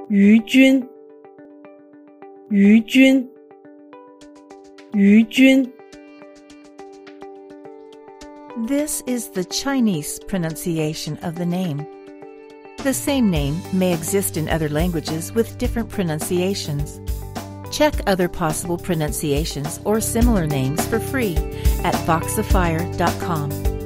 于君，于君，于君。 This is the Chinese pronunciation of the name. The same name may exist in other languages with different pronunciations. Check other possible pronunciations or similar names for free at Voxifier.com.